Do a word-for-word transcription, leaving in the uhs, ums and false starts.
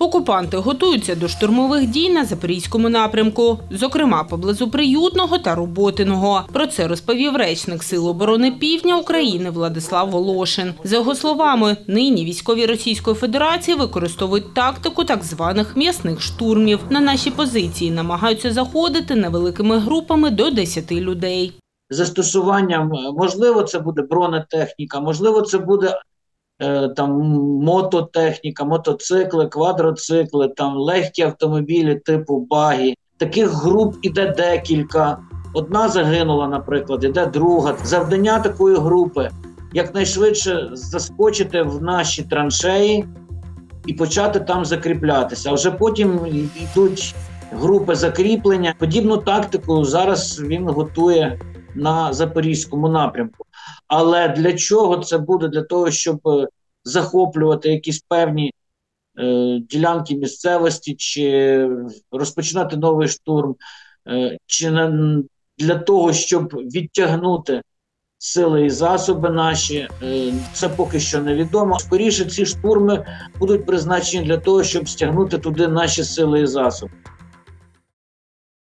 Окупанти готуються до штурмових дій на Запорізькому напрямку, зокрема поблизу Приютного та Роботиного. Про це розповів речник Сил оборони Півдня України Владислав Волошин. За його словами, нині військові Російської Федерації використовують тактику так званих м'ясних штурмів. На наші позиції намагаються заходити невеликими групами до десяти людей. Застосуванням, можливо, це буде бронетехніка, можливо, це буде там мототехніка, мотоцикли, квадроцикли, там легкі автомобілі типу багі. Таких груп іде декілька. Одна загинула, наприклад, іде друга. Завдання такої групи – якнайшвидше заскочити в наші траншеї і почати там закріплятися. А вже потім йдуть групи закріплення. Подібну тактику зараз він готує на Запорізькому напрямку. Але для чого це буде? Для того, щоб захоплювати якісь певні е, ділянки місцевості, чи розпочинати новий штурм, е, чи на, для того, щоб відтягнути сили і засоби наші, е, це поки що невідомо. Скоріше, ці штурми будуть призначені для того, щоб стягнути туди наші сили і засоби.